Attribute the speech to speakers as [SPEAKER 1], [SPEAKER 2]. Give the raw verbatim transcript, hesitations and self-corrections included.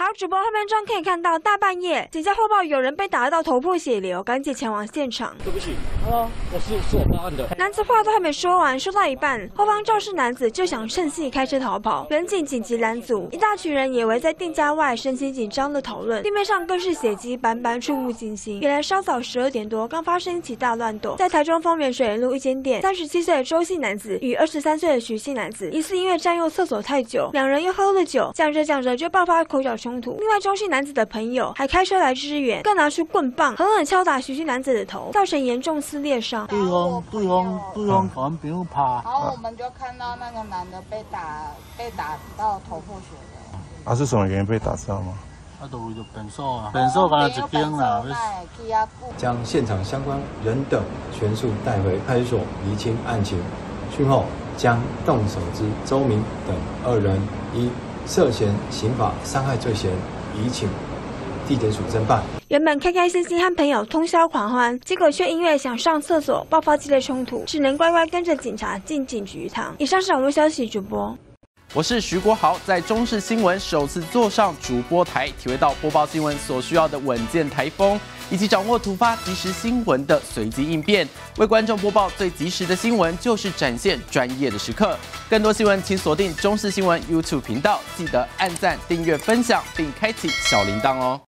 [SPEAKER 1] 好，主播画面中可以看到，大半夜警方获报有人被打到头破血流，赶紧前往现场。
[SPEAKER 2] 对不起，啊，我是是我报案的。
[SPEAKER 1] 男子话都还没说完，说到一半，后方肇事男子就想趁隙开车逃跑，远警紧急拦阻，一大群人也围在店家外，神情紧张的讨论，地面上更是血迹斑斑，触目惊心。原来稍早十二点多，刚发生一起大乱斗，在台中丰原水源路一间店，三十七岁的周姓男子与二十三岁的徐姓男子，疑似因为占用厕所太久，两人又喝了酒，讲着讲着就爆发口角冲突。另外，周姓男子的朋友还开车来支援，更拿出棍棒狠狠敲打徐姓男子的头，造成严重撕裂伤。
[SPEAKER 3] 对方对方对方往朋友爬，
[SPEAKER 4] 然后我们就看到那个男的被打被打到头破血流。
[SPEAKER 5] 啊，是什么原因被打知道吗？
[SPEAKER 3] 啊，就为了变数啊，变数刚才一边啦。
[SPEAKER 6] 将现场相关人等全数带回派出所厘清案情，讯后将动手之周明等二人依涉嫌刑法伤害罪嫌移请地检署侦办。
[SPEAKER 1] 原本开开心心和朋友通宵狂欢，结果却因为想上厕所爆发激烈冲突，只能乖乖跟着警察进警局一趟。以上是网络消息，主播。
[SPEAKER 7] 我是徐国豪，在中视新闻首次坐上主播台，体会到播报新闻所需要的稳健台风，以及掌握突发即时新闻的随机应变，为观众播报最及时的新闻，就是展现专业的时刻。更多新闻，请锁定中视新闻 YouTube 频道，记得按赞、订阅、分享，并开启小铃铛哦。